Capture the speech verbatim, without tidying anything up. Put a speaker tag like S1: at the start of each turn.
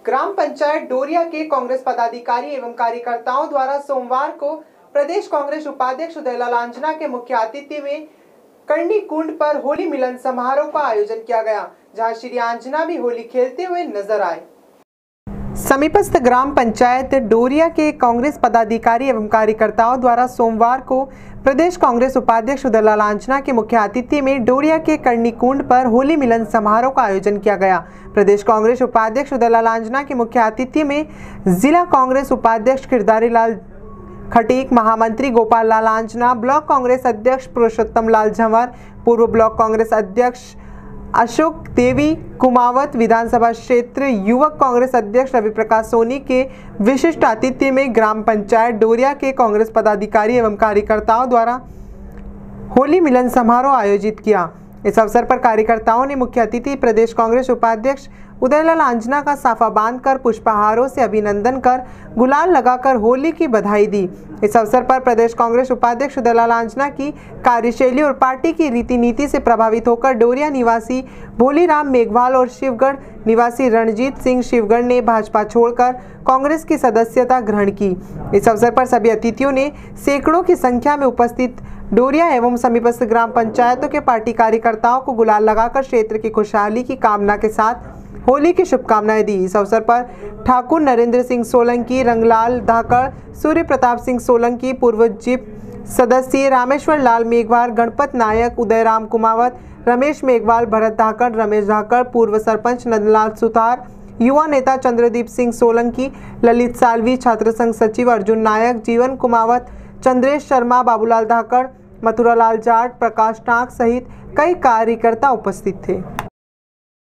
S1: ग्राम पंचायत डोरिया के कांग्रेस पदाधिकारी एवं कार्यकर्ताओं द्वारा सोमवार को प्रदेश कांग्रेस उपाध्यक्ष उदयलाल आंजना के मुख्य आतिथ्य में करनी कुंड पर होली मिलन समारोह का आयोजन किया गया, जहां श्री आंजना भी होली खेलते हुए नजर आए। समीपस्थ ग्राम पंचायत डोरिया के कांग्रेस पदाधिकारी एवं कार्यकर्ताओं द्वारा सोमवार को प्रदेश कांग्रेस उपाध्यक्ष उदयलाल आंजना के मुख्य आतिथ्य में डोरिया के करनी कुंड पर होली मिलन समारोह का आयोजन किया गया। प्रदेश कांग्रेस उपाध्यक्ष उदयलाल आंजना के मुख्य आतिथ्य में जिला कांग्रेस उपाध्यक्ष किरदारी लाल खटीक, महामंत्री गोपाल लाल आंजना, ब्लॉक कांग्रेस अध्यक्ष पुरुषोत्तम लाल झंवर, पूर्व ब्लॉक कांग्रेस अध्यक्ष अशोक देवी कुमावत, विधानसभा क्षेत्र युवक कांग्रेस अध्यक्ष रवि प्रकाश सोनी के विशिष्ट आतिथ्य में ग्राम पंचायत डोरिया के कांग्रेस पदाधिकारी एवं कार्यकर्ताओं द्वारा होली मिलन समारोह आयोजित किया। इस अवसर पर कार्यकर्ताओं ने मुख्य अतिथि प्रदेश कांग्रेस उपाध्यक्ष उदयलाल आंजना का साफा बांधकर पुष्पहारों से अभिनंदन कर गुलाल लगाकर होली की बधाई दी। इस अवसर पर प्रदेश कांग्रेस उपाध्यक्ष उदयलाल आंजना की कार्यशैली और पार्टी की रीति नीति से प्रभावित होकर डोरिया निवासी भोलीराम मेघवाल और शिवगढ़ निवासी रणजीत सिंह शिवगढ़ ने भाजपा छोड़कर कांग्रेस की सदस्यता ग्रहण की। इस अवसर पर सभी अतिथियों ने सैकड़ों की संख्या में उपस्थित डोरिया एवं समीपस्थ ग्राम पंचायतों के पार्टी कार्यकर्ताओं को गुलाल लगाकर क्षेत्र की खुशहाली की कामना के साथ होली की शुभकामनाएं दी। इस अवसर पर ठाकुर नरेंद्र सिंह सोलंकी, रंगलाल धाकड़, सूर्य प्रताप सिंह सोलंकी, पूर्व जिप सदस्य रामेश्वर लाल मेघवाल, गणपत नायक, उदयराम कुमावत, रमेश मेघवाल, भरत धाकड़, रमेश धाकड़, पूर्व सरपंच नंदलाल सुतार, युवा नेता चंद्रदीप सिंह सोलंकी, ललित सालवी, छात्र संघ सचिव अर्जुन नायक, जीवन कुमावत, चंद्रेश शर्मा, बाबूलाल धाकड़, मथुरालाल जाट, प्रकाश टाक सहित कई कार्यकर्ता उपस्थित थे।